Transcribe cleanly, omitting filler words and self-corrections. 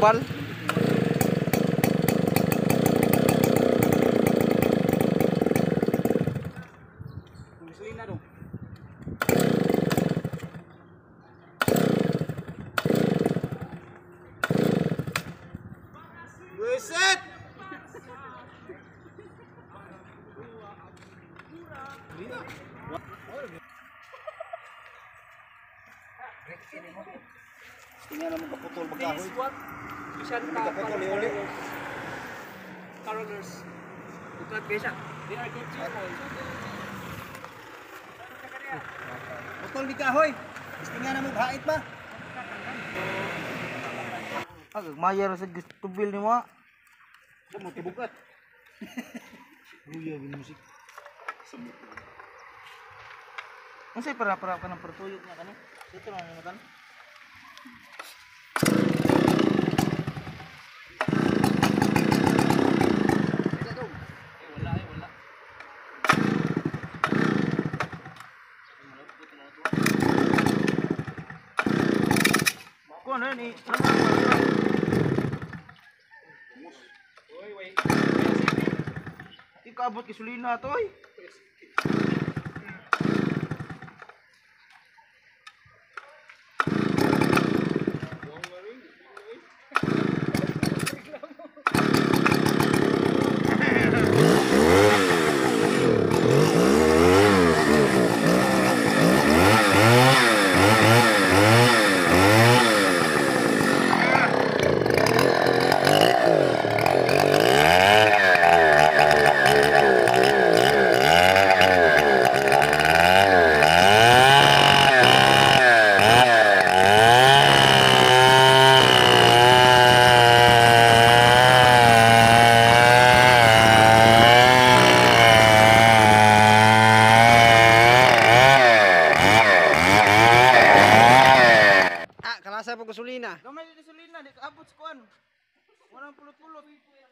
tumbal. Gustuin na dong. Reset! Tingnan naman kaputol magkahoy. This what? Siya Kaputol uli. Carolers. Bukat besa. They are good people. Putol di kahoy. Tingnan naman hait ba? Mayar sa tubil ni mo. Mo tibukat. Buya gini musik. Unsay para ka ng pertuyok niya kani? Dito na ni matan. Wala. Kuan ni. Ikabot kisulina to oy. Kalasa po gasolina. Gamay di gasolina di kaabot sa kuan. Walang pulot-pulot.